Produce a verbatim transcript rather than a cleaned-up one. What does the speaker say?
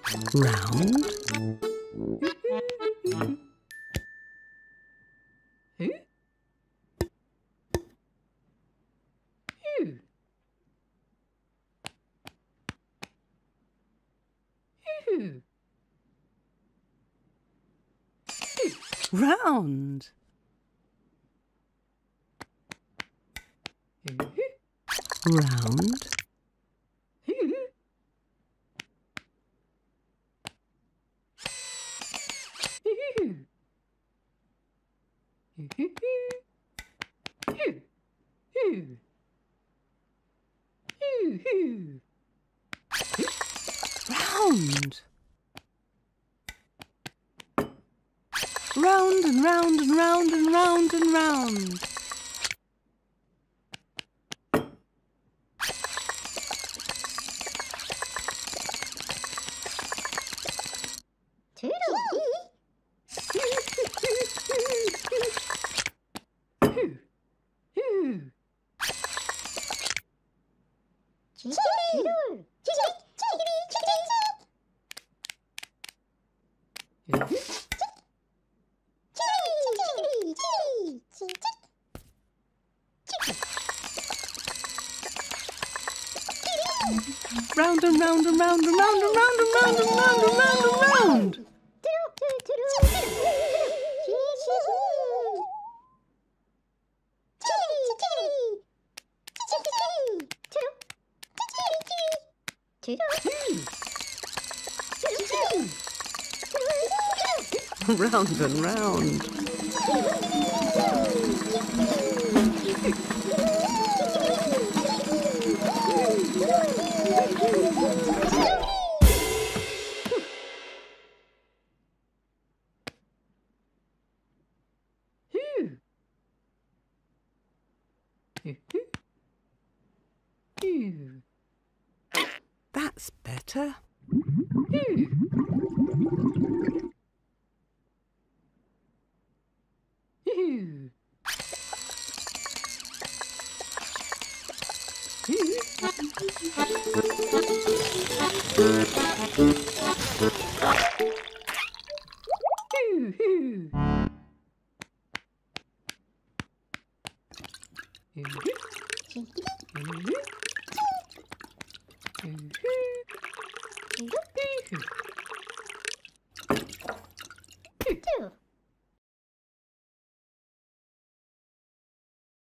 Round. Round. Round. Round. Round and round and round and round and round. Toodloo! Chickedy, Chickedy, Round and round and round and round and round and round and round and round and round. Round and round. That's better.